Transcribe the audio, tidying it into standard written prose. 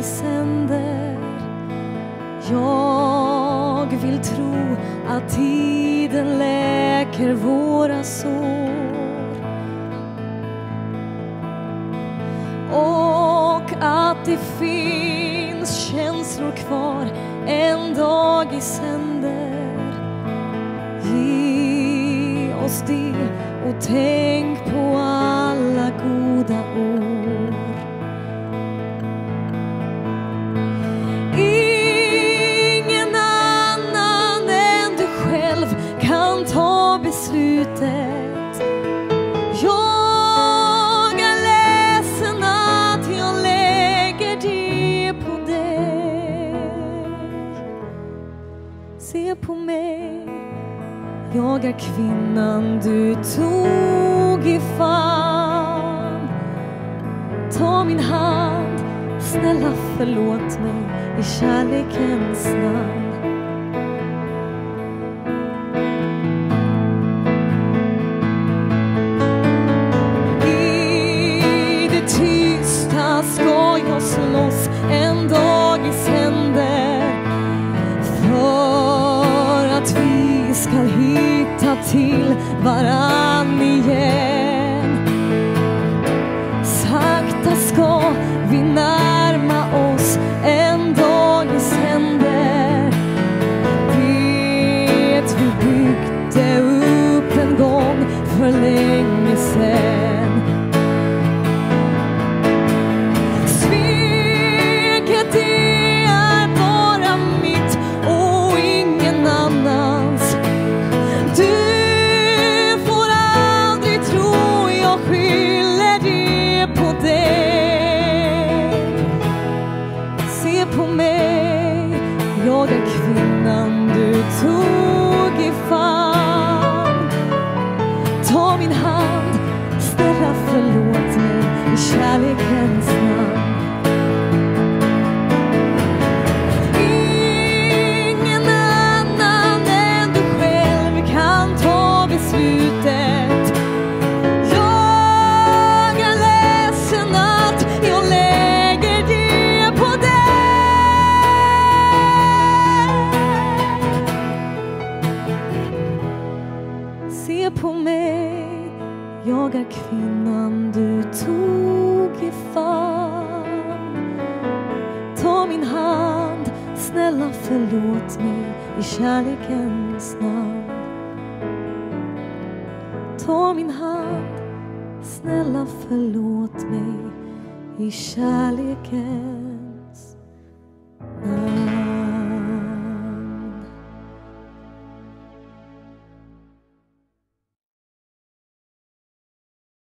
sänder. Jag vill tro att tiden läker våra sår, och att det finns känslor kvar en dag i sänder. Ge oss det och tänk på alla goda år. Ingen annan än du själv kan ta beslutet. Jag är ledsen att jag lägger det på dig. Se på mig, jag är kvinnan du tog i famn. Ta min hand, snälla förlåt mig i kärlekens namn. I det tysta ska jag slåss en dag i sänder, för att vi ska hitta till varann igen. Sakta ska vi närma oss en dag i sänder. Det vi byggde upp en gång för länge sedan. Sveket det är bara mitt och ingen annans. Du får aldrig tro jag skyller det på dig. Se på mig, jag är kvinnan du tog i famn. Ta min hand, snälla förlåt mig i kärlekens namn. Ingen annan än du själv kan ta beslutet. Jag är ledsen att jag lägger det på dig. Se på mig, jag är kvinnan du tog i famn. Ta min hand, snälla förlåt mig i kärlekens namn. Ta min hand, snälla förlåt mig i kärlekens